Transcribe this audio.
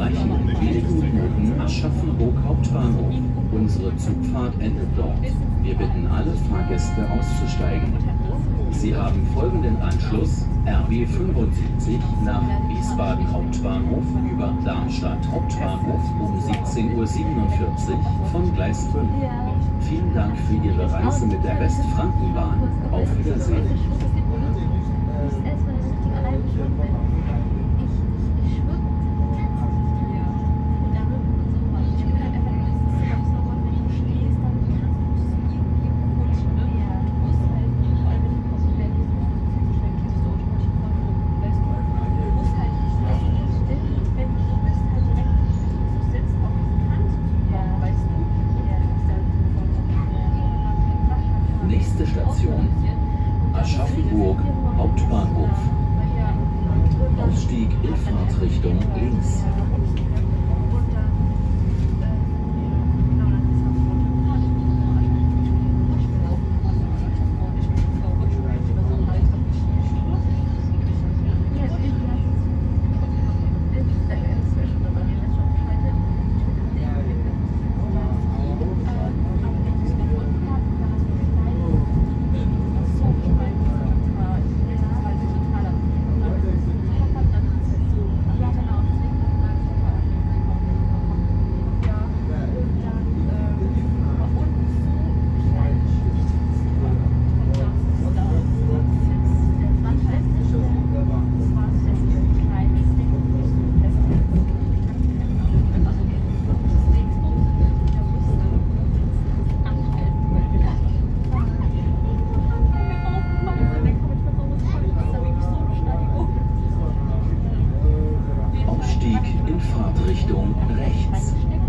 erreichen in wenigen Minuten Aschaffenburg Hauptbahnhof. Unsere Zugfahrt endet dort. Wir bitten alle Fahrgäste auszusteigen. Sie haben folgenden Anschluss: RB 75 nach Wiesbaden Hauptbahnhof über Darmstadt Hauptbahnhof um 17:47 Uhr von Gleis 5. Vielen Dank für Ihre Reise mit der Westfrankenbahn. Auf Wiedersehen. Nächste Station: Aschaffenburg Hauptbahnhof. Ausstieg in Fahrtrichtung links. Ausstieg in Fahrtrichtung rechts.